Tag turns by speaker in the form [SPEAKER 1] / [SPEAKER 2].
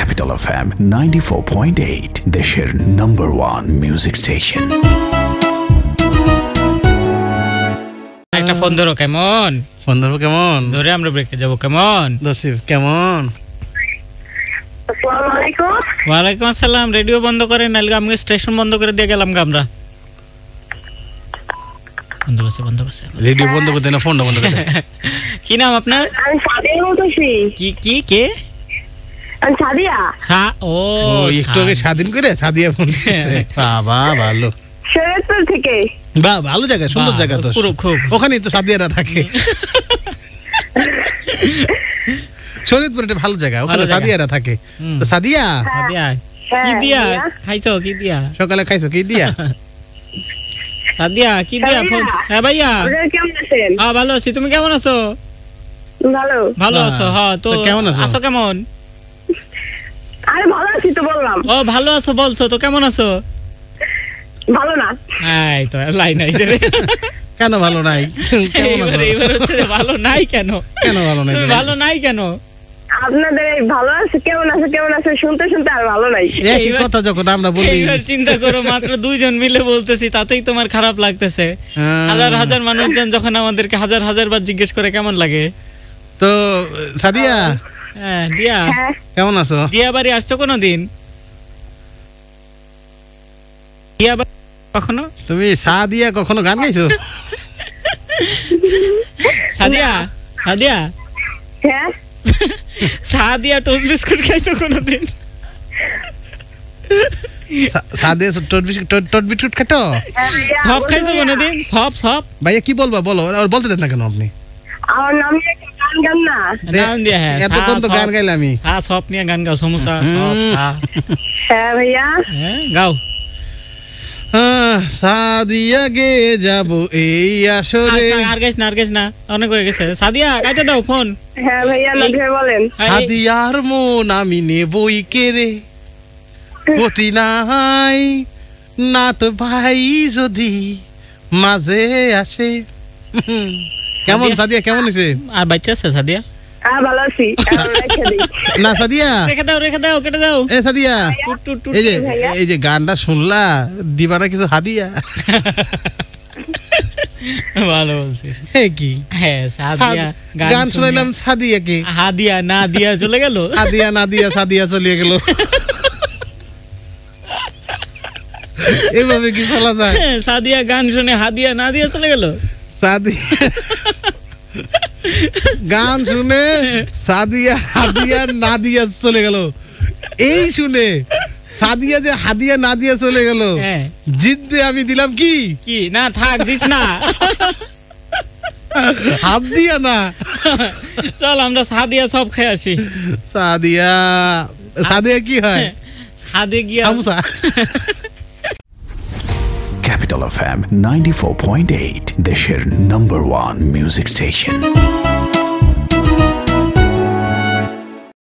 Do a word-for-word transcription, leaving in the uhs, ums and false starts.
[SPEAKER 1] Capital F M ninety-four point eight, দেশের number one music station.
[SPEAKER 2] একটা phone ধরো, কেমন
[SPEAKER 3] ফোন ধরো কেমন
[SPEAKER 2] ধরে আমরা ব্রেকে যাব, কেমন
[SPEAKER 3] দসিফ কেমন?
[SPEAKER 4] আসসালামু আলাইকুম।
[SPEAKER 2] ওয়ালাইকুম আসসালাম। রেডিও বন্ধ করে নাইলে আমি স্টেশন বন্ধ করে দিয়ে গেলাম আমরা। বন্ধ করছে বন্ধ করছে
[SPEAKER 3] রেডিও বন্ধ করতে না, ফোনটা বন্ধ করতে।
[SPEAKER 2] কি নাম আপনার?
[SPEAKER 4] আমি সাদিয়া বলতেছি।
[SPEAKER 2] কি কি কে?
[SPEAKER 4] আমি সাদিয়া।
[SPEAKER 2] সা ও
[SPEAKER 3] ও একটু আগে স্বাধীন করে সাদিয়া বলছে। বাবা ভালো,
[SPEAKER 4] শরীয়তপুর থেকে।
[SPEAKER 3] বাহ ভালো জায়গা, সুন্দর জায়গা তো
[SPEAKER 2] পুরো খুব।
[SPEAKER 3] ওখানেই তো সাদিয়ারা থাকে। শরীয়তপুর একটা ভালো জায়গা, ওখানে সাদিয়ারা থাকে। তো সাদিয়া,
[SPEAKER 2] সাদিয়া কি দিয়া খাইছো? কি দিয়া
[SPEAKER 3] সকালে খাইছো? কি দিয়া?
[SPEAKER 2] সাদিয়া কি দিয়া ফোন? হ্যাঁ ভাইয়া,
[SPEAKER 4] কেমন আছেন?
[SPEAKER 2] হ্যাঁ ভালো আছি, তুমি কেমন আছো?
[SPEAKER 4] ভালো।
[SPEAKER 2] ভালো আছো? হ্যাঁ তো
[SPEAKER 3] কেমন আছো?
[SPEAKER 2] আছো কেমন?
[SPEAKER 4] আরে ভালো আছি তো বললাম।
[SPEAKER 2] ও ভালো আছো বলছো তো, কেমন আছো?
[SPEAKER 4] ভালো না।
[SPEAKER 2] এই তো লাইন আইছে রে।
[SPEAKER 3] কেন ভালো নাই? কেমন আছো?
[SPEAKER 2] এবার হচ্ছে ভালো নাই কেন?
[SPEAKER 3] কেন ভালো নাই?
[SPEAKER 2] ভালো নাই কেন?
[SPEAKER 4] আপনাদের এই ভালো আছে কেমন আছে কেমন আছে শুনতে শুনতে আর ভালো নাই।
[SPEAKER 3] একই কথা যখন আমরা বলি।
[SPEAKER 2] এইবার চিন্তা করো, মাত্র দুইজন মিলে বলতেছি তাতেই তোমার খারাপ লাগতেছে। হাজার হাজার মানুষজন যখন আমাদেরকে হাজার হাজার বার জিজ্ঞেস করে কেমন লাগে।
[SPEAKER 3] তো সাদিয়া,
[SPEAKER 2] হ্যাঁ দিয়া
[SPEAKER 3] কেমন আছো?
[SPEAKER 2] দিয়া বাড়ি আসছো কোনোদিন? দিয়া বাড়ি কখনো?
[SPEAKER 3] তুমি সাদিয়া কখনো গান গাইছো?
[SPEAKER 2] সাদিয়া, সাদিয়া,
[SPEAKER 4] হ্যাঁ
[SPEAKER 2] সাদিয়া টোস্ট বিস্কুট খাইছো কোনোদিন?
[SPEAKER 3] সাদিয়া টোট বিস্কুট টোট বিস্কুট খাটো?
[SPEAKER 2] সব খাইছো কোনোদিন? সব সব
[SPEAKER 3] ভাইয়া কি বলবা বলো, আর বলতে দেন না কেন আপনি?
[SPEAKER 4] আমার নাম নিয়ে গান গান না।
[SPEAKER 2] নাম দিয়া হ্যাঁ
[SPEAKER 3] এতক্ষণ তো গান গাইলাম আমি।
[SPEAKER 2] সা সব নিয়ে গান গাও, সমস্যা সব সা।
[SPEAKER 4] হ্যাঁ ভাইয়া,
[SPEAKER 2] হ্যাঁ গাও।
[SPEAKER 3] সাদিয়া গে যাব এই আসরে।
[SPEAKER 2] আর গাইস না, আর গাইস না, অনেক হয়ে গেছে। সাদিয়া কাটা দাও ফোন।
[SPEAKER 4] হ্যাঁ ভাইয়া নজরে বলেন।
[SPEAKER 3] সাদিয়ার মন আমি নেবই কেড়ে, গতি নাই নাট ভাই যদি মাঝে আসে। কেমন সাদিয়া, কেমন হয়েছে?
[SPEAKER 2] আর বাচ্চা আছে সাদিয়া?
[SPEAKER 4] হ্যাঁ ভালো আছি।
[SPEAKER 3] না সাদিয়া
[SPEAKER 2] রেখে দাও, রেখে দাও, কেটে দাও।
[SPEAKER 3] এ সাদিয়া,
[SPEAKER 2] টুট টুট টুট।
[SPEAKER 3] এই যে এই যে গানটা শুনলা, দিবা না কিছু হাদিয়া?
[SPEAKER 2] ভালো বলছিস।
[SPEAKER 3] হ্যাঁ কি
[SPEAKER 2] হ্যাঁ সাদিয়া
[SPEAKER 3] গান শুনাইলাম, সাদিয়াকে
[SPEAKER 2] হাদিয়া না দিয়া চলে গেল।
[SPEAKER 3] হাদিয়া না দিয়া সাদিয়া চলিয়ে গেল। এভাবে কি চলা যায়?
[SPEAKER 2] সাদিয়া গান শুনে হাদিয়া না দিয়া চলে গেল।
[SPEAKER 3] সাদিয়া গান শুনে সাদিয়া হাদিয়া না দিয়া চলে গেল। এই শুনে সাদিয়া যে হাদিয়া না দিয়া চলে গেল, জিদ দিয়ে আমি দিলাম কি
[SPEAKER 2] কি না, থাক দিস না,
[SPEAKER 3] হাত দিয়া না।
[SPEAKER 2] চল আমরা সাদিয়া সব খেয়ে আসি।
[SPEAKER 3] সাদিয়া সাদিয়া কি হয়?
[SPEAKER 2] সাদে গিয়া
[SPEAKER 3] সামুসা।
[SPEAKER 1] Capital F M ninety-four point eight, দেশের number one music station.